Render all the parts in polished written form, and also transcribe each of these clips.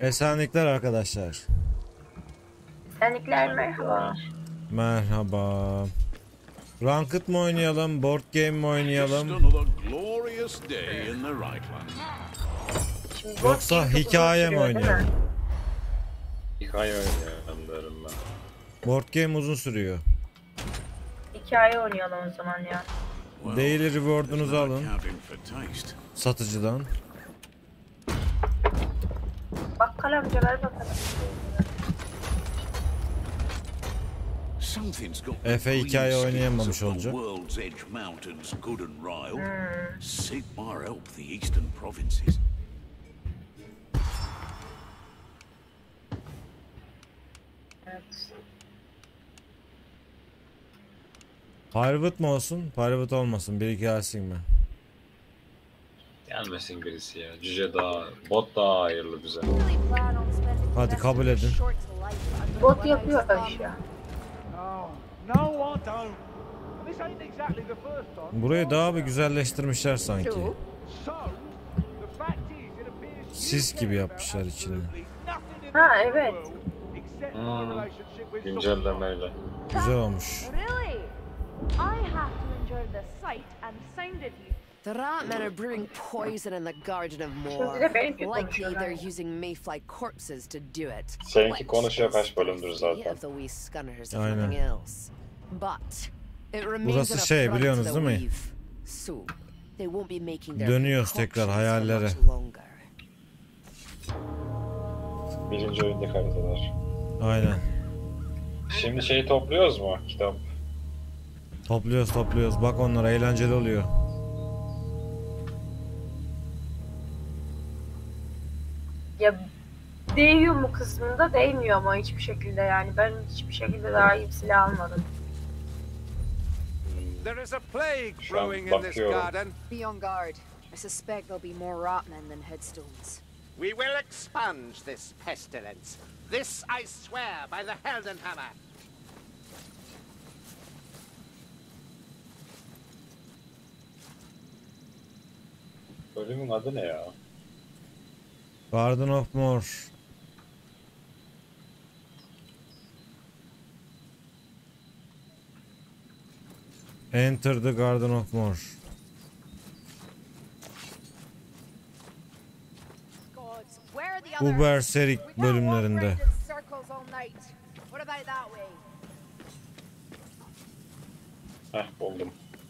Esenlikler arkadaşlar. Esenlikler, merhaba. Merhaba. Ranked mı oynayalım, board game mi oynayalım? Şimdi Yoksa hikaye mi oynayalım? Hikaye oynayalım derim ben. Board game uzun sürüyor. Hikaye oynayalım o zaman ya. Daily reward'unuzu alın satıcıdan. Bakkal amca ver bakalım. Efe hikaye oynayamamış olacak. Evet. Private mı olsun? Private olmasın. Bir iki gelsin mi? Gelmesin birisi ya. Cüce daha, bot daha hayırlı bize. Hadi kabul edin. Bot yapıyor aşağı. Burayı daha bir güzelleştirmişler sanki. Sis gibi yapmışlar içini. Ha evet. Güncellemeyle. Güzel olmuş. The Ratmen are brewing poison in the Garden of Şimdi Moor. de benimki Likely konuşuyor. they're using Mayfly corpses to do it. Seninki konuşuyor kaç bölümdür zaten. If the wee skunners if Aynen. nothing else. But it remains Burası an şey, affront biliyorsunuz to değil mi? weave. So they won't be making their Dönüyoruz tekrar concoctions for hayallere. much longer. Birinci oyundaki haritalar. Aynen. Şimdi şeyi topluyoruz mu? Kitap. Topluyoruz. Bak onlara eğlenceli oluyor. Ya değiyor mu kısmında değmiyor ama hiçbir şekilde yani. Ben hiçbir şekilde daha iyi bir silah almadım. There is a plague Şu an brewing in this bakıyorum. garden. Be on guard. I suspect there'll be more rotmen than headstones. We will expunge this pestilence. This I swear by the Heldenhammer. Bölümün adı ne ya? Garden of Moor. Enter the Garden of Moor. Gods, where are the Bu others? Berserk We can't walk bölümlerinde. round in circles all night. What about that way? Heh buldum.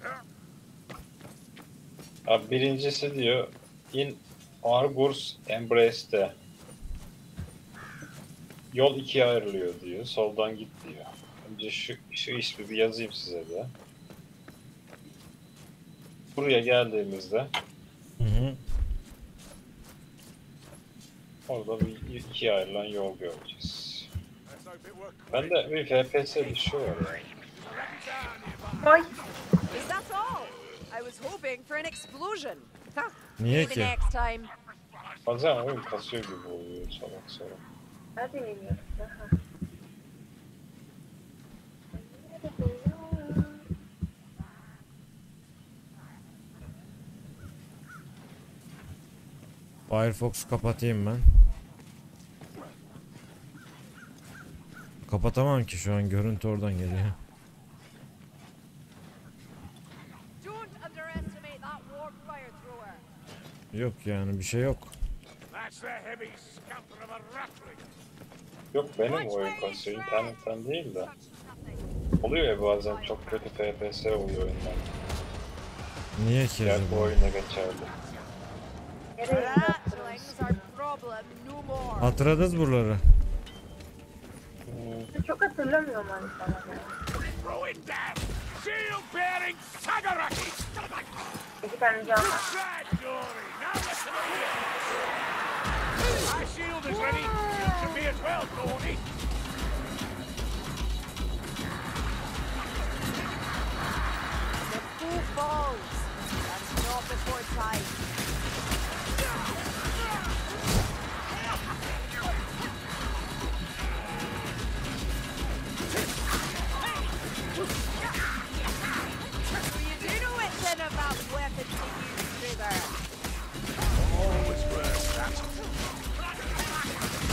Abi birincisi diyor In Argus Embrace'de yol ikiye ayrılıyor diyor. Soldan git diyor. Önce şu ismi bir yazayım size de. Buraya geldiğimizde Hı hı. orada bir ikiye ayrılan yol göreceğiz. Ben de bir FPS düşüyor ya. Ay Is that all? I was hoping for an explosion. Huh. Niye Maybe ki? next time. Bazen oyun kasıyor gibi oluyor salak. hadi geliyorum. Aha. Firefox'u kapatayım ben. Kapatamam ki şu an görüntü oradan geliyor. Don't underestimate that warp fire thrower. Yok yani bir şey yok. That's the heavy scamper of a ratling. Yok benim oyun kasıyor internetten değil de. Oluyor ya bazen çok kötü FPS oluyor oyundan. Niye ki Yani bu acaba? oyuna geçerli. Nereye yaptınız? Ratlings are problem no more. Hatırladınız buraları. Çok hatırlamıyorum hani falan. Ruin them! Shield bearing Sagaraki! İki tane can var. Sad glory! Now listen here! My shield is ready! You should be as well, Tony! The fool falls. That's not before time. You do know it's in about weapons to use, Kruger. Always worth that.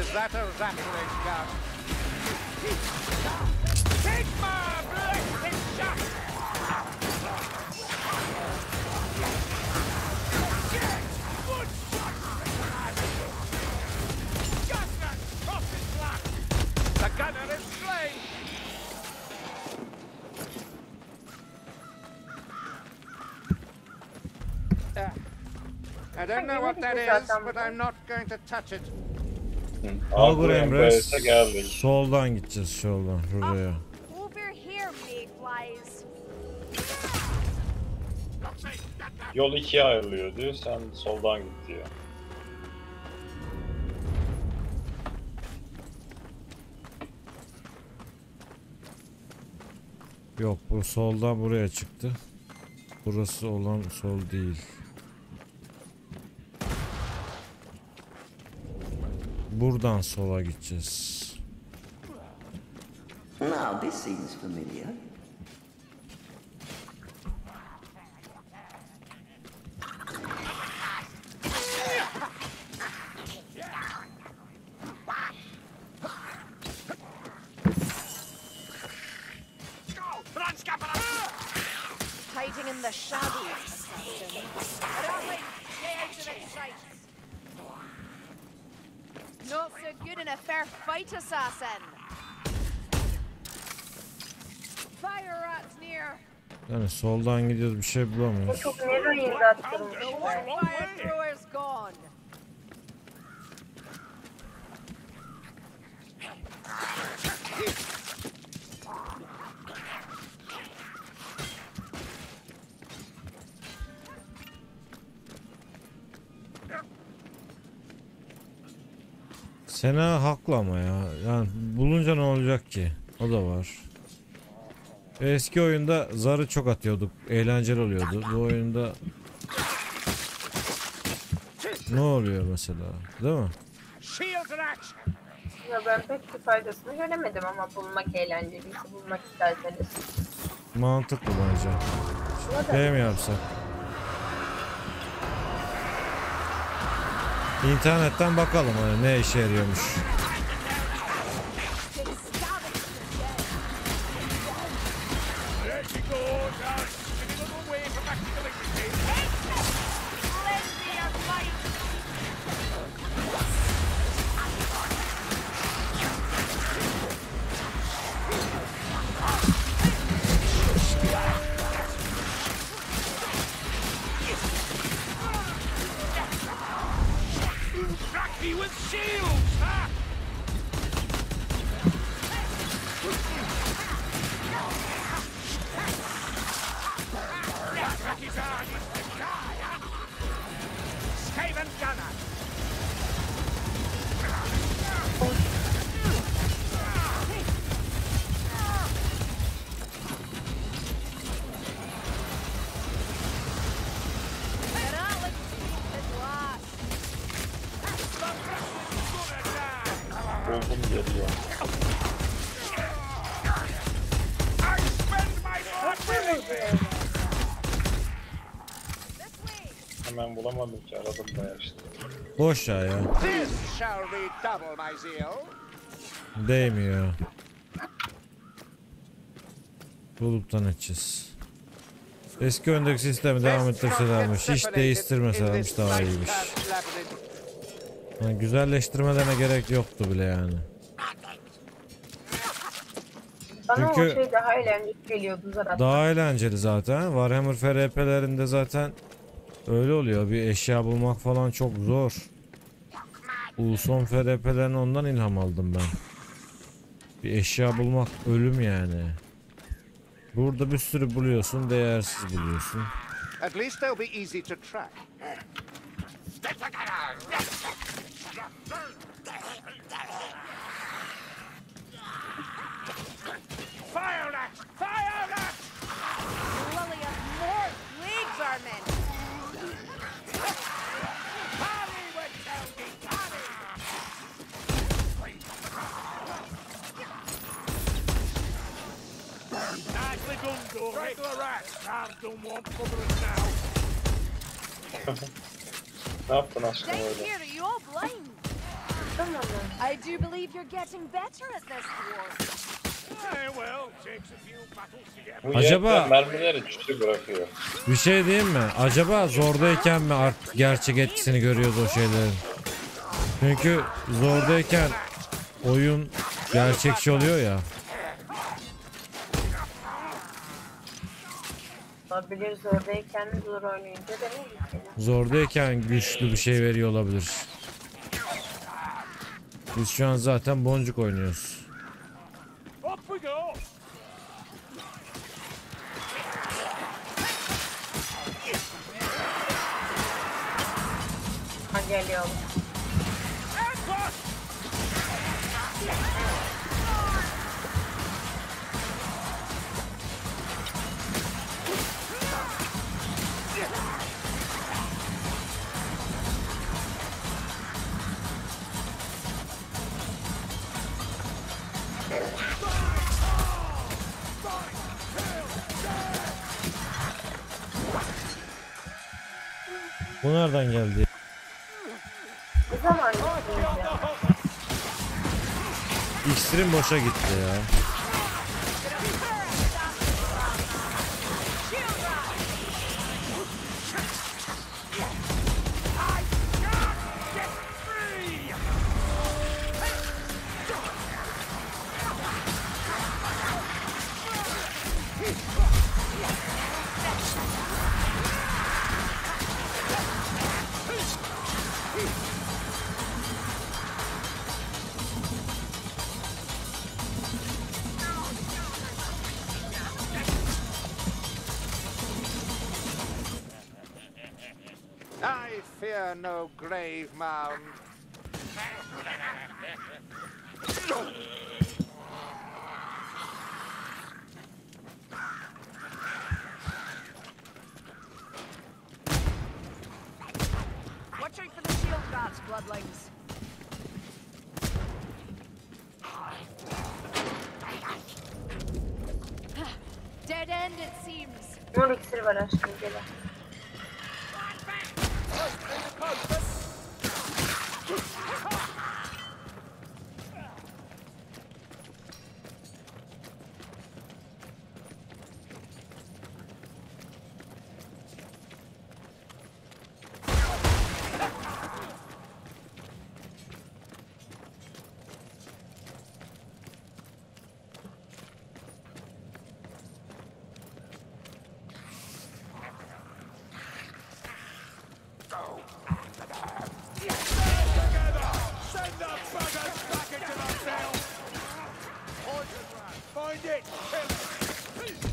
Was that a rattling gun? Take my blessed shot! Yes! Good shot! Just that cross his flat! The gunner is slain! I don't know what that is, but I'm not going to touch it. Augur Embrace. Geldik. Soldan gideceğiz soldan şuraya. Over here, mayflies. Yol ikiye ayrılıyor diyor. Sen soldan git diyor. Yok bu soldan buraya çıktı. Burası olan sol değil. Buradan sola gideceğiz. Now, this seems familiar. Hiding in the shadows. Darling, stay out of their sight. Not so good in a fair fight, assassin. Fire rats near. Yani soldan gidiyoruz bir şey Bu bulamıyoruz. çok nereye attırmış The be. one fire thrower's gone. Sena haklı ama ya. Yani bulunca ne olacak ki? O da var. Eski oyunda zarı çok atıyorduk. Eğlenceli oluyordu. Bu oyunda ne oluyor mesela? Değil mi? Shields in action! Ya ben pek bir faydasını göremedim ama bulmak eğlenceliyse bulmak isterseniz. Mantıklı bence. Şuna da Şey mi yapsak? İnternetten bakalım hani ne işe yarıyormuş. There she goes, giving a little way for practical exercise. Plenty of light. Crack me with shields! Ha! Crack his eye! Skaven gunner! An atlas at last. Buldum geliyor. I spend my blood willingly! This way. Hemen bulamadım ki aradım bayağı işte. Boş ya ya. This shall redouble my zeal. Değmiyor. Bulup da edeceğiz. Eski oyundaki sistemi devam ettirselermiş. Hiç değiştirmeselermiş daha iyiymiş. Yani güzelleştirmelerine gerek yoktu bile yani. bana Çünkü- o şey daha eğlenceli geliyordu zaten. Daha eğlenceli zaten. Warhammer FRP'lerinde zaten öyle oluyor. Bir eşya bulmak falan çok zor. Ulson FRP'lerini ondan ilham aldım ben. Bir eşya bulmak ölüm yani. Burada bir sürü buluyorsun, değersiz buluyorsun. At least they'll be easy to track. Fire that! Fire that! Lily of more plagues are men. Parry with Tony! Parry! Nicely done, Dory. Right to the rat. I don't want bothering now. Ne yaptın aşkım Down öyle? here, are you all blind? Tamam mı? I do believe you're getting better at this, dwarf. Well, takes a few battles to get. Bu Acaba- yelken mermileri güçlü bırakıyor. Bir şey diyeyim mi? Acaba zordayken mi artık gerçek etkisini görüyoruz o şeylerin? Çünkü zordayken oyun gerçekçi oluyor ya. Olabiliriz oradayken zor oynayınca demeyiz ki. Zordayken güçlü bir şey veriyor olabilir. Biz şu an zaten boncuk oynuyoruz. Up we go. Ha geliyor. Bu nereden geldi? Ne zaman gittiniz ya? İksirim boşa gitti ya. I fear no grave mound. Watch out for the shield guards, bloodlings. Dead end, it seems. Mor iksiri var aşkım gele. Send the buggers back into the cell. Find it. Kill it.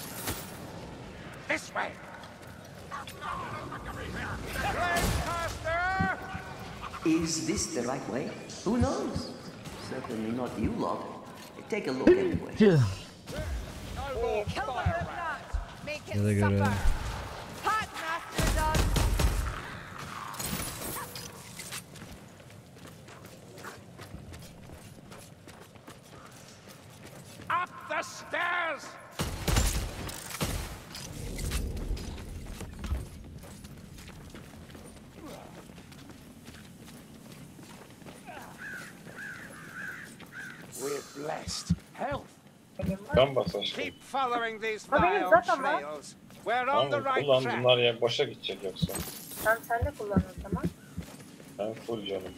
This way. Lancaster! Is this the right way? Who knows? Certainly not you lot. Take a look anyway. Kill them with that. Make Ya da it görelim. suffer. Hot master done. Up the stairs! We're blessed. Health. Kan bas aşkım. Keep following these Ama benim vile zaten var. trails. We're on the Tamam right kullan, track. bunlar ya boşa gidecek yoksa. Sen de kullan o zaman. Ben full canım.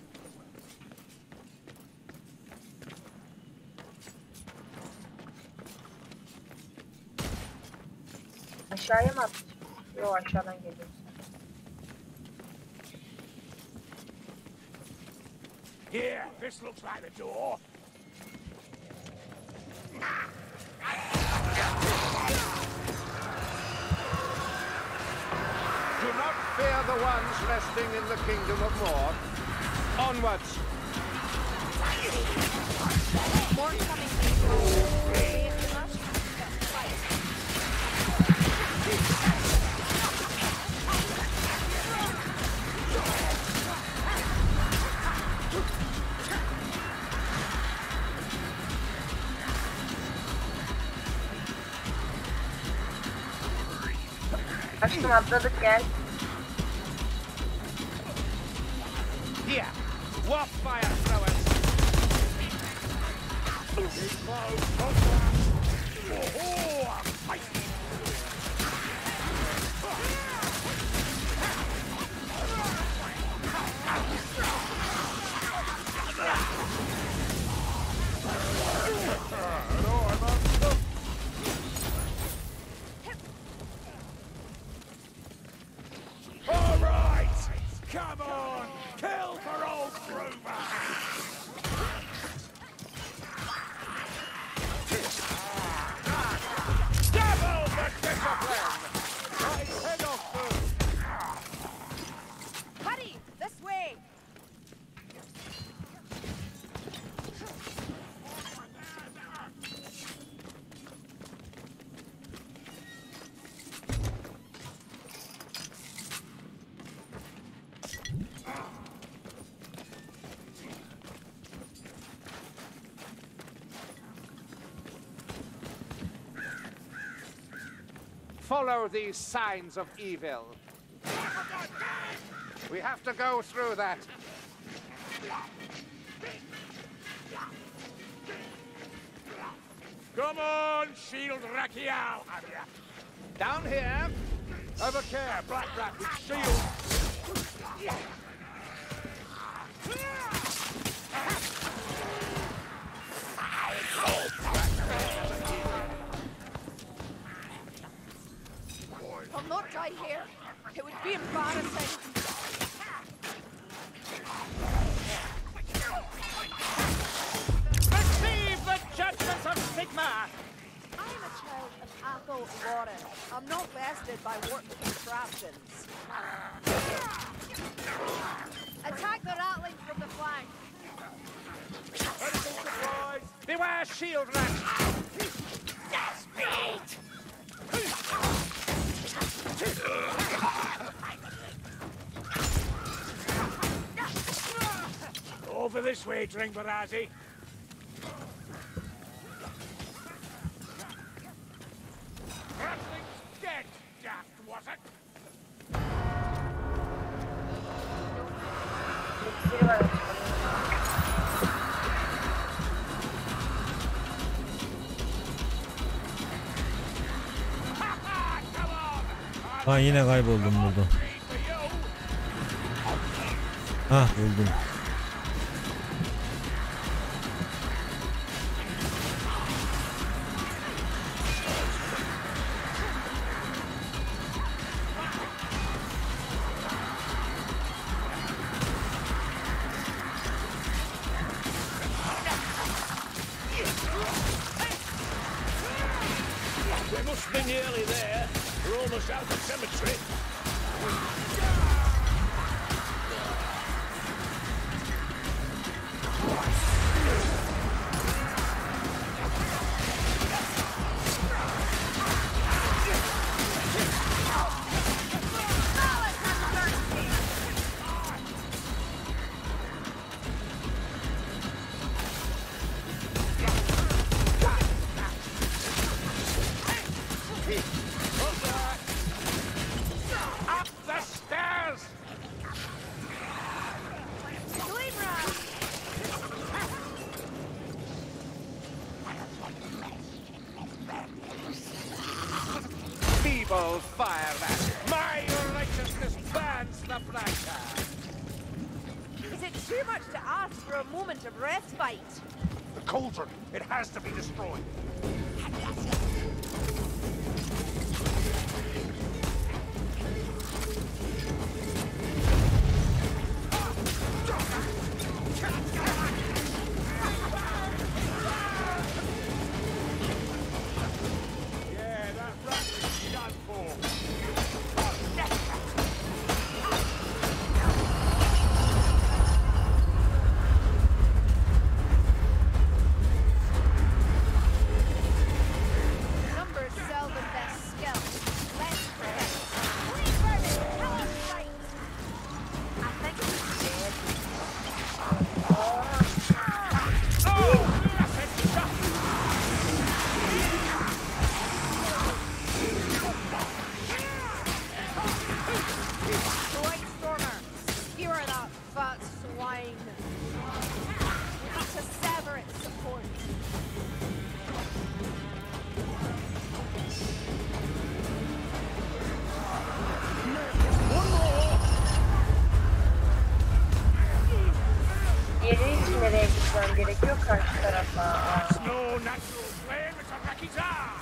Aşağıya mı atacağız? Yok aşağıdan geliyoruz. Here, this looks like the door. Do not fear the ones resting in the kingdom of Mord. Onwards! More coming. Save the rush. Fight. Aşkım atladık gel. Here, What fire throwers? Keep close, contact. Oh, fight. All right, come on, kill for old Grover. Double the discipline. Right head off food. Hurry! This way! Follow these signs of evil. We have to go through that. Come on, Shield Rakial! Down here. Have a care, Black Rat with shield. I'll not die here. It would be embarrassing. Receive the judgment of Sigma! I'm a child of Athel Lauren. I'm not vested by warp contraptions. Attack the ratlings from the flank. Medical supplies! Beware, Shield Rat! Over this way, Dringbarazi. Ratling's dead, daft, was it? Biri var. Ha yine kayboldum burada. Ha buldum. We must be nearly there. We're almost out of cemetery. Up the stairs! Feeble fire that! My righteousness burns the brighter! Is it too much to ask for a moment of respite? The cauldron! It has to be destroyed! Yeah, that rat is done for! Number 7. gerekiyor karşı tarafa. It's no natural flame, it's a Rakita!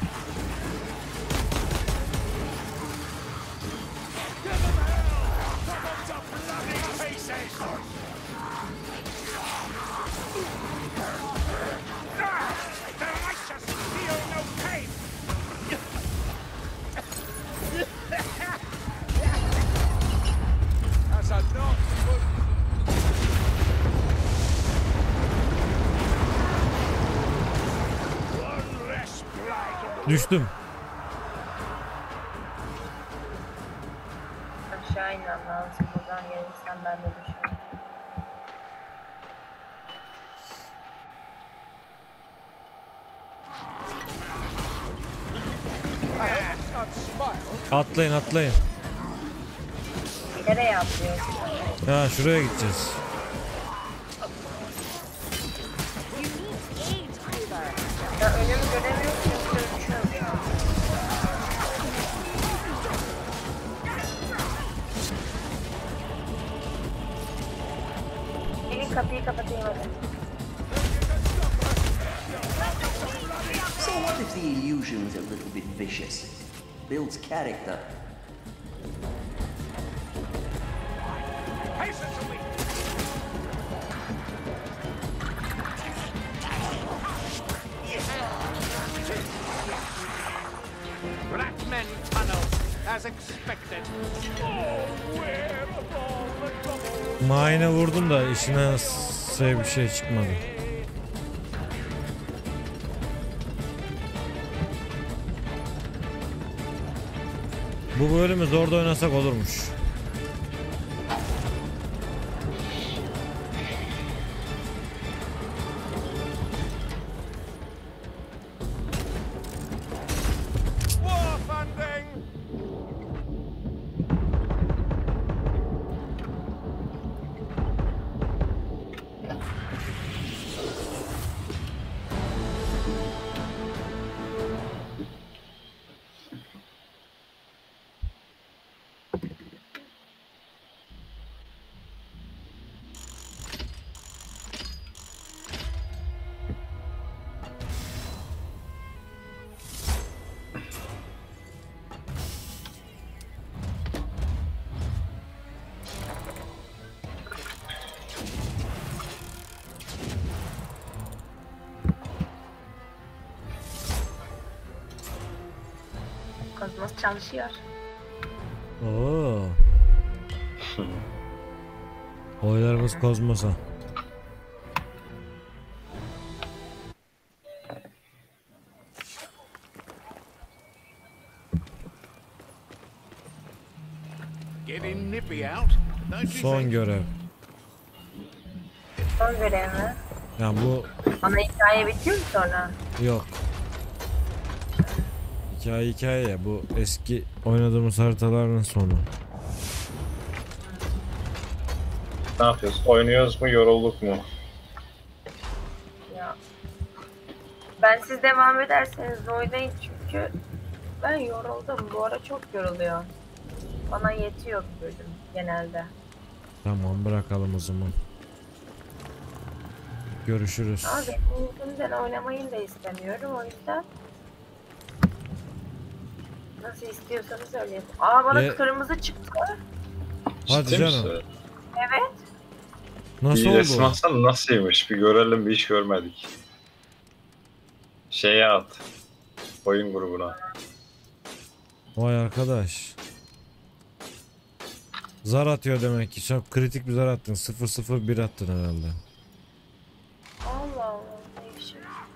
Give them hell! Come on to bloody pieces! The righteous feel no pain! That's a not good. One less blight. Düştüm. Aşağı inmem lazım. Buradan gelirsen ben de düşerim. Not smile. Atlayın atlayın. Nereye atlıyorsun? Ha şuraya gideceğiz. Ya önümü göremiyorum çünkü uçuyorum ya. Gelin kapıyı kapatayım hadi. So what if the illusion's a little bit vicious? Builds character. Hasten to me! Black men tunnel, as expected. Oh, where of all the trouble? Mayına vurdum da işine bir şey çıkmadı. Bu bölümü zorda oynasak olurmuş. War funding! Kozmos çalışıyor. Oo. Oylarımız Kozmos'a. Getting nippy out, don't you Son think? görev. Son görev mi? Yani bu Ana hikaye bitiyor mu sonra? yok. Hikaye ya, bu eski oynadığımız haritaların sonu. Ne yapıyoruz? Oynuyoruz mu, yorulduk mu? Ya. Ben siz devam ederseniz oynayın çünkü ben yoruldum. Bu ara çok yoruluyor. Bana yetiyor bir bölüm genelde. Tamam, bırakalım o zaman. Görüşürüz. Abi yüzümden oynamayı da istemiyorum o yüzden. Nasıl istiyorsanız öyle yapın. Aa bana Ye- kırmızı çıktı. Hadi Ciddi canım. misin? Evet. Nasıl Bir resim oldu? atsana, nasılmış? Bir görelim, bir iş görmedik. Şeye at. Oyun grubuna. Vay arkadaş. Zar atıyor demek ki. Çok kritik bir zar attın. 001 attın herhalde. Allah Allah. Ne bir şey.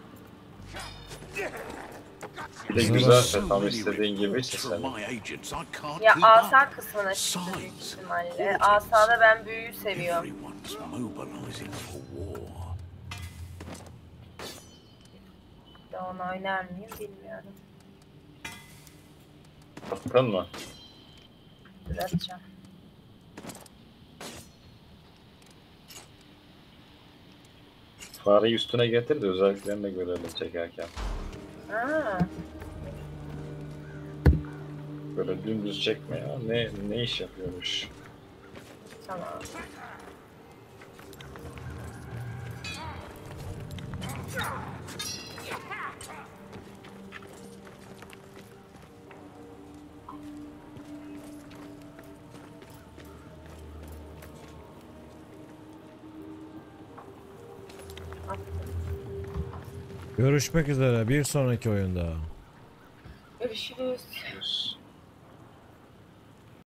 Bir de güzelse, tam istediğin gibiyse sen. Ya asa kısmına çıktı büyük ihtimalle. Asada ben büyüyü seviyorum. De onu oynar mıyım bilmiyorum. Attın mı? Dur atacağım. Fareyi üstüne getir de özelliklerini de görelim çekerken. Ha, Böyle dümdüz çekme ya. Ne iş yapıyormuş? tamam. Görüşmek üzere bir sonraki oyunda. Görüşürüz. Yes.